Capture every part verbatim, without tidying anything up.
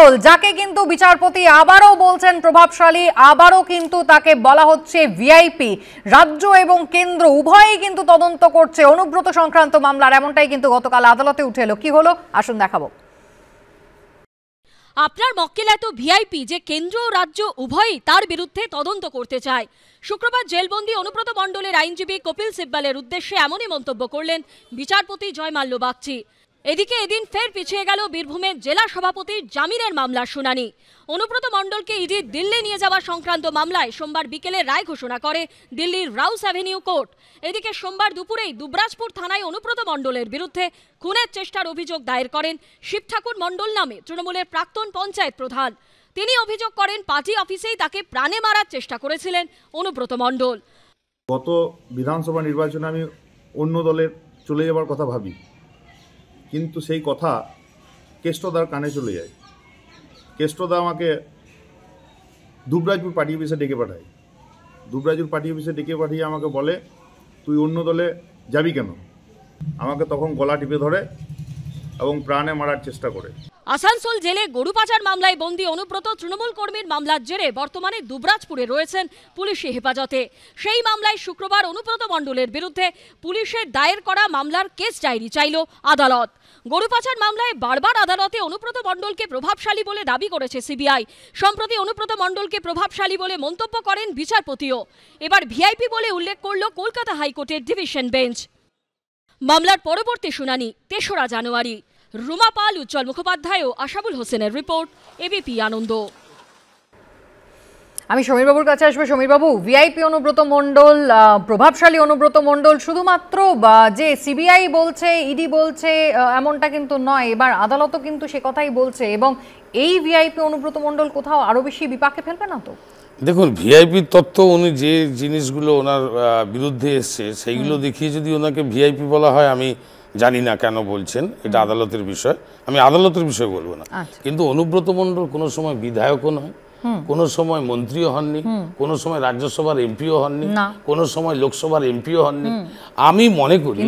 মণ্ডল, যাকে কিন্তু বিচারপতি আবারও বলছেন প্রভাবশালী, আবারও কিন্তু তাকে বলা হচ্ছে ভিআইপি। রাজ্য এবং কেন্দ্র উভয়ই কিন্তু তদন্ত করছে অনুব্রত সংক্রান্ত মামলার, এমনটাই কিন্তু গতকাল আদালতে উঠে এলো। কি হলো আসুন দেখাবো। আপনার মক্কেল এত ভিআইপি যে কেন্দ্র ও রাজ্য উভয়ই তার বিরুদ্ধে তদন্ত করতে চায়। শুক্রবার জেলবন্দি অনুব্রত মণ্ডলের আইনজীবী কপিল সিব্বালের উদ্দেশ্যে এমনই মন্তব্য করলেন বিচারপতি জয়মাল্য বাগচি। এদিকে এদিন ফের পিছিয়ে গেল বীরভূমের জেলা সভাপতির জামিনের মামলার শুনানি। অনুব্রত মণ্ডলকে ইডি দিল্লি নিয়ে যাওয়া সংক্রান্ত মামলায় সোমবার বিকেলে রায় ঘোষণা করে দিল্লির রাউস অ্যাভিনিউ কোর্ট। এদিকে সোমবার দুপুরেই দুবরাজপুর থানায় অনুব্রত মণ্ডলের বিরুদ্ধে খুনের চেষ্টার অভিযোগ দায়ের করেন শিব ঠাকুর মণ্ডল নামে তৃণমূলের প্রাক্তন পঞ্চায়েত প্রধান। তিনি অভিযোগ করেন পার্টি অফিসেই তাকে প্রাণে মারার চেষ্টা করেছিলেন অনুব্রত মণ্ডল। গত বিধানসভা নির্বাচনে আমি অন্য দলের চলে যাবার কথা ভাবি, কিন্তু সেই কথা কেষ্টদার কানে চলে যায়। কেষ্টদা আমাকে দুবরাজপুর পার্টি অফিসে ডেকে পাঠায়। দুবরাজপুর পার্টি অফিসে ডেকে পাঠিয়ে আমাকে বলে, তুই অন্য দলে যাবি কেন? আমাকে তখন গলা টিপে ধরে এবং প্রাণে মারার চেষ্টা করে। আসানসোল জেলে গরু পাচার মামলায় বন্দী অনুব্রত তৃণমূল কর্মীর মামলার জেরে বর্তমানে দুবরাজপুরে রয়েছেন পুলিশি হেফাজতে। সেই মামলায় শুক্রবার অনুব্রত মণ্ডলের বিরুদ্ধে পুলিশের দায়ের করা মামলার কেস ডায়েরি চাইল আদালত। গরু পাচার মামলায় বারবার আদালতে অনুব্রত মণ্ডলকে প্রভাবশালী বলে দাবি করেছে সিবিআই। সম্প্রতি অনুব্রত মণ্ডলকে প্রভাবশালী বলে মন্তব্য করেন বিচারপতিও। এবার ভিআইপি বলে উল্লেখ করল কলকাতা হাইকোর্টের ডিভিশন বেঞ্চ। মামলার পরবর্তী শুনানি তেসরা জানুয়ারি। রুমা পাল, উজ্জ্বল মুখোপাধ্যায় ও আশাবুল হোসেনের রিপোর্ট, এবিপি আনন্দ। আমি সমীরবাবুর কাছে আসবো। সমীরবাবু, ভিআইপি অনুব্রত মণ্ডল, প্রভাবশালী অনুব্রত মণ্ডল শুধুমাত্র যে সিবিআই বলছে, ইডি বলছে এমনটা কিন্তু নয়, এবার আদালতও কিন্তু সে কথাই বলছে। এবং এই ভিআইপি অনুব্রত মণ্ডল কোথাও আরো বেশি বিপাকে ফেলবে না তো? দেখুন, ভিআইপির তত্ত্ব উনি যে জিনিসগুলো ওনার বিরুদ্ধে এসছে সেইগুলো দেখিয়ে যদি ওনাকে ভিআইপি বলা হয়, আমি জানি না কেন বলছেন, এটা আদালতের বিষয়, আমি আদালতের বিষয় বলবো না। কিন্তু অনুব্রত মণ্ডল কোনো সময় বিধায়কও নয়, কোন সময় মন্ত্রীও হননি, কোন সময় রাজ্যসভার এমপিও হননি, কোন সময় লোকসভার এমপিও হননি। আমি মনে করি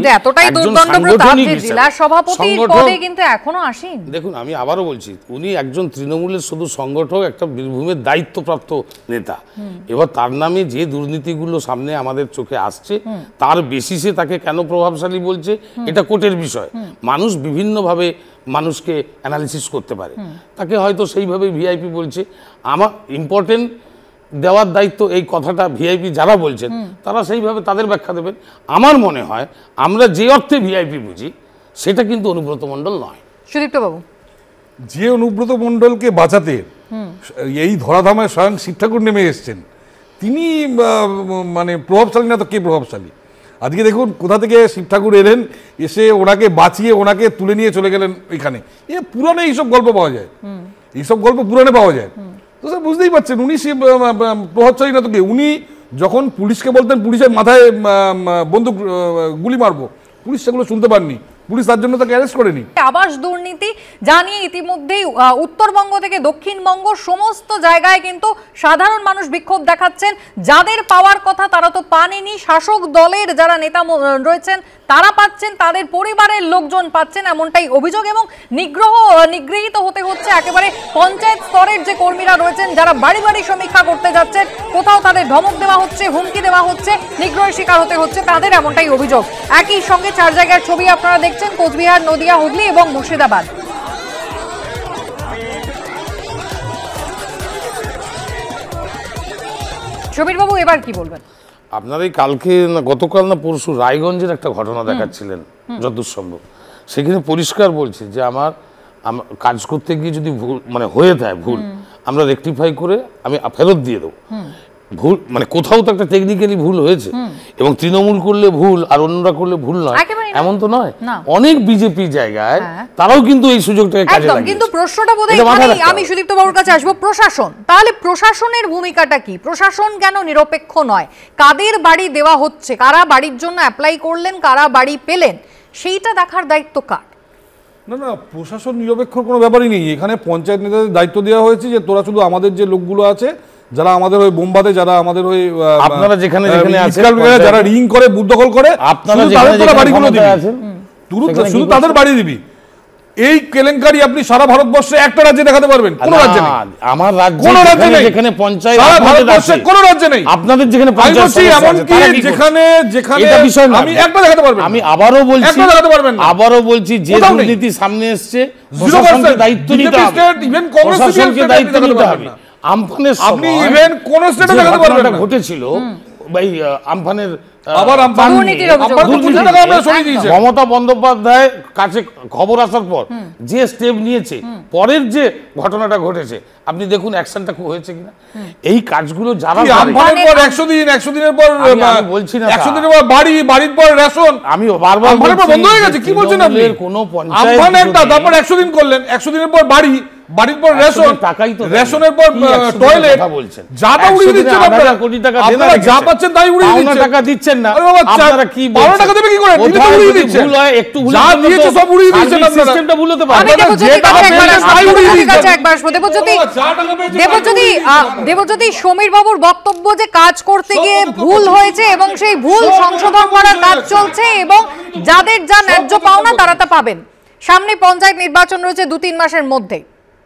দেখুন, আমি আবারও বলছি, উনি একজন তৃণমূলের শুধু সংগঠক, একটা বীরভূমের দায়িত্বপ্রাপ্ত নেতা। এবার তার নামে যে দুর্নীতিগুলো সামনে আমাদের চোখে আসছে, তার বেসিসে তাকে কেন প্রভাবশালী বলছে, এটা কোর্টের বিষয়। মানুষ বিভিন্নভাবে মানুষকে অ্যানালিসিস করতে পারে, তাকে হয়তো সেইভাবে ভিআইপি বলছে। আমার ইম্পর্টেন্ট দেওয়ার দায়িত্ব এই কথাটা ভিআইপি যারা বলছেন তারা সেইভাবে তাদের ব্যাখ্যা দেবেন। আমার মনে হয় আমরা যে অর্থে ভিআইপি বুঝি সেটা কিন্তু অনুব্রত মণ্ডল নয়। সুদীপ্ত বাবু, যে অনুব্রত মণ্ডলকে বাঁচাতে এই ধরাধামায় স্বয়ং শিব ঠাকুর নেমে এসছেন, তিনি মানে প্রভাবশালী না তো কে প্রভাবশালী? আজকে দেখুন কোথা থেকে শিব ঠাকুর এলেন, এসে ওনাকে বাঁচিয়ে ওনাকে তুলে নিয়ে চলে গেলেন ওইখানে। এ পুরাণে এইসব গল্প পাওয়া যায়, এইসব গল্প পুরাণে পাওয়া যায়। তো স্যার বুঝতেই পারছেন উনি শিব প্রভাবশালী না তো কে? উনি যখন পুলিশকে বলতেন পুলিশের মাথায় বন্দুক গুলি মারবো, পুলিশ সেগুলো শুনতে পাননি, পুলিশ তার জন্য তাকে অ্যারেস্ট করেনি। আবাস দুর্নীতি জানিয়ে ইতিমধ্যেই উত্তরবঙ্গ থেকে দক্ষিণবঙ্গ সমস্ত জায়গায় কিন্তু সাধারণ মানুষ বিক্ষোভ দেখাচ্ছেন। যাদের পাওয়ার কথা তারা তো পাননি, শাসক দলের যারা নেতা রয়েছেন তারা পাচ্ছেন, তাদের পরিবারের লোকজন পাচ্ছেন, এমনটাই অভিযোগ। এবং নিগ্রহ নিগৃহীত হতে হচ্ছে একেবারে পঞ্চায়েত স্তরের যে কর্মীরা রয়েছেন, যারা বাড়ি বাড়ি সমীক্ষা করতে যাচ্ছেন, কোথাও তাদের ধমক দেওয়া হচ্ছে, হুমকি দেওয়া হচ্ছে, নিগ্রহের শিকার হতে হচ্ছে তাদের, এমনটাই অভিযোগ। একই সঙ্গে চার জায়গার ছবি আপনারা দেখছেন, কোচবিহার, নদিয়া, হুগলি এবং মুর্শিদাবাদ। সমীরবাবু, এবার কি বলবেন? আপনার এই কালকে না গতকাল না পরশু রায়গঞ্জের একটা ঘটনা দেখাচ্ছিলেন যতদূর সম্ভব, সেখানে পরিষ্কার বলছে যে আমার কাজ করতে গিয়ে যদি ভুল মানে হয়ে যায় ভুল, আমরা রেকটিফাই করে আমি ফেরত দিয়ে দেবো। ভুল মানে কোথাও তো একটা টেকনিক্যালি ভুল হয়েছে, এবং তৃণমূল করলে ভুল আর অন্যরা করলে ভুল নয় এমন তো নয়। অনেক বিজেপি জায়গায় তারাও কিন্তু এই সুযোগটাকে কাজে লাগিয়েছে। কিন্তু প্রশ্নটা বোধহয় আমি সুদীপ্ত বাবুর কাছে আসবো, প্রশাসন, তাহলে প্রশাসনের ভূমিকাটা কি? প্রশাসন কেন নিরপেক্ষ নয়? কাদের বাড়ি দেওয়া হচ্ছে, কারা বাড়ির জন্য অ্যাপ্লাই করলেন, কারা বাড়ি পেলেন, সেইটা দেখার দায়িত্ব কার? না না, প্রশাসন নিরপেক্ষ কোনো ব্যাপারই নেই। এখানে পঞ্চায়েত নেতাদের দায়িত্ব দেওয়া হয়েছে যে তোরা শুধু আমাদের যে লোকগুলো আছে যারা আমাদের ওই বোমবাদে, যারা আমাদের ওই আপনারা যেখানে যেখানে আছেন, যারা রিং করে বুথ দখল করে, আপনারা যেখানে বাড়িগুলো দিবি, শুধু তাদের বাড়ি দিবি। এই কেলেঙ্কারি আপনি সারা ভারতবর্ষে একটা রাজ্যে দেখাতে পারবেন? কোন রাজ্যে নেই। আমার রাজ্যে কোন রাজ্যে নেই, যেখানে পঞ্চায়েত সারা ভারতবর্ষে কোন রাজ্যে নেই। আপনাদের যেখানে পঞ্চায়েত এমনকি যেখানে যেখানে আমি একটা দেখাতে পারবেন। আমি আবারও বলছি, একটা দেখাতে পারবেন না। আবারও বলছি, যে দুর্নীতি সামনে এসছে প্রশাসনকে দায়িত্ব নিতে হবে, ইভেন কংগ্রেস প্রশাসনকে দায়িত্ব নিতে হবে। আমফানের আপনি ইভেন কোন স্টেটে দেখাতে পারবেন না। ঘটেছিল ভাই আমফানের, আবার মমতা বন্দ্যোপাধ্যায় কাছে খবর আসার পর যে স্টেপ নিয়েছে, পরের যে ঘটনাটা ঘটেছে, আপনি দেখুন অ্যাকশনটা হয়েছে কিনা। এই কাজগুলো যারা একশো দিন একশো দিনের পর বলছি না, একশো দিনের পর বাড়ি, বাড়ির পর রেশন, আমি বারবার বন্ধ হয়ে গেছে। কি বলছেন আপনি? কোনো পঞ্চায়েত তারপর একশো দিন করলেন, একশো দিনের পর বাড়ি, বাড়ির পর রেশন, টাকাই তো রেশনের পর টয়লেট, যা তা উড়িয়ে দিচ্ছেন আপনারা। কোটি টাকা আপনারা যা পাচ্ছেন তাই উড়িয়ে দিচ্ছেন, টাকা দিচ্ছেন না। আপনারা কি বারো টাকা দেবে কি করে? দিলে তো উড়িয়ে দিচ্ছেন। ভুল হয় একটু, ভুল যা দিয়েছে সব উড়িয়ে দিচ্ছেন আপনারা। সিস্টেমটা ভুল হতে পারে। আমি দেবজ্যোতির কাছে একবার আসবো, দেবজ্যোতির কাছে একবার আসবো। দেবজ্যোতি, দেবজ্যোতি দেবজ্যোতি সমীর বাবুর বক্তব্য যে কাজ করতে গিয়ে ভুল হয়েছে এবং সেই ভুল সংশোধন করার কাজ চলছে এবং যাদের যা ন্যায্য পাওনা তারা তা পাবেন। সামনে পঞ্চায়েত নির্বাচন রয়েছে দু তিন মাসের মধ্যে।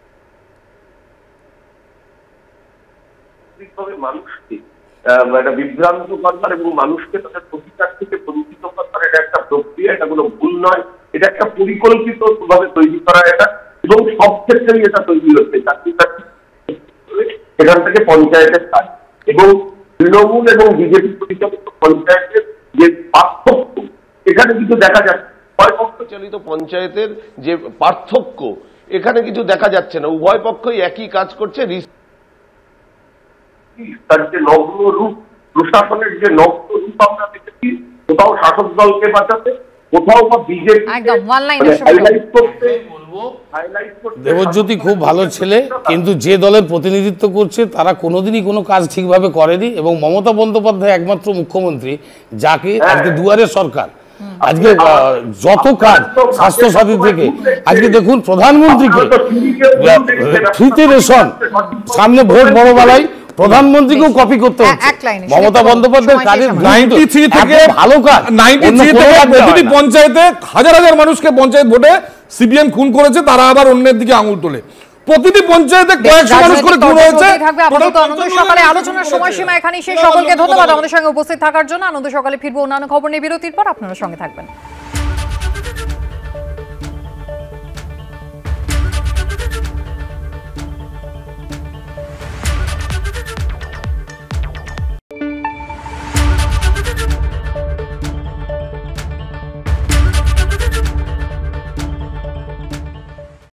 মানুষকে একটা বিভ্রান্ত করবার এবং মানুষকে তাদের অধিকার থেকে বঞ্চিত করবার এটা একটা প্রক্রিয়া, এটা কোনো ভুল নয়, এটা একটা পরিকল্পিত ভাবে তৈরি করা এটা, এবং সব ক্ষেত্রেই এটা তৈরি হচ্ছে। চাকরি চাকরি এখান থেকে পঞ্চায়েতের কাজ এবং তৃণমূল এবং বিজেপি পরিচালিত পঞ্চায়েতের যে পার্থক্য এখানে কিছু দেখা যাচ্ছে। উভয় পক্ষ চালিত পঞ্চায়েতের যে পার্থক্য এখানে কিছু দেখা যাচ্ছে না, উভয় পক্ষই একই কাজ করছে। তার যে নগ্ন রূপ, প্রশাসনের যে নগ্ন রূপ আমরা দেখেছি, কোথাও শাসক দলকে বাঁচাতে, কোথাও বা বিজেপি হাইলাইট করতে। দেবজ্যোতি খুব ভালো ছেলে, কিন্তু যে দলের প্রতিনিধিত্ব করছে তারা কোনোদিনই কোনো কাজ ঠিকভাবে করেনি, এবং মমতা বন্দ্যোপাধ্যায় একমাত্র মুখ্যমন্ত্রী যাকে আজকে দুয়ারে সরকার, আজকে যত কাজ স্বাস্থ্য সাথী থেকে আজকে দেখুন প্রধানমন্ত্রীকে ফ্রিতে রেশন, সামনে ভোট বড় বেলায় প্রধানমন্ত্রীকেও কপি করতে হচ্ছে। মমতা বন্দ্যোপাধ্যায়ের কাজের নাইনটি থ্রি থেকে ভালো কাজ, নাইনটি থ্রি থেকে প্রতিটি পঞ্চায়েতে হাজার হাজার মানুষকে পঞ্চায়েত ভোটে সিপিএম খুন করেছে, তারা আবার অন্যের দিকে আঙুল তোলে। প্রতিটি পঞ্চায়েতে কয়েকশো মানুষ করে খুন হয়েছে। আনন্দ সকালে আলোচনার সময়সীমা এখানেই শেষ। সকলকে ধন্যবাদ আমাদের সঙ্গে উপস্থিত থাকার জন্য। আনন্দ সকালে ফিরবো অন্যান্য খবর নিয়ে বিরতির পর, আপনারা সঙ্গে থাকবেন।